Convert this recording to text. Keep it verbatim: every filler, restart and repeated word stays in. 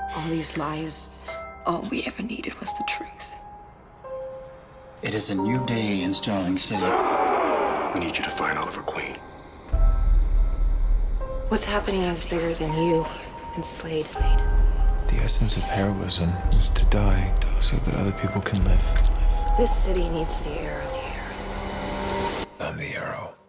All these lies, all we ever needed was the truth. It is a new day in Starling City. We need you to find Oliver Queen. What's happening is bigger than you and Slade. The essence of heroism is to die so that other people can live. This city needs the arrow. I'm the arrow.